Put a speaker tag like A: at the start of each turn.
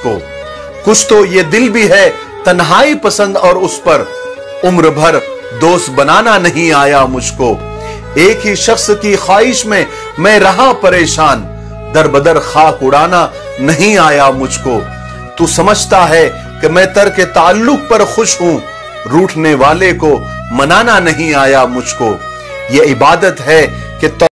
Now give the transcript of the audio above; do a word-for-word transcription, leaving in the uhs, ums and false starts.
A: मुझको। कुछ तो ये दिल भी है तन्हाई पसंद, और उस पर उम्र भर दोस्त बनाना नहीं आया मुझको। एक ही शख्स की ख्वाहिश में मैं रहा परेशान, दर बदर खाक उड़ाना नहीं आया मुझको। तू समझता है कि मैं तर्क ताल्लुक पर खुश हूं, रूठने वाले को मनाना नहीं आया मुझको। ये इबादत है कि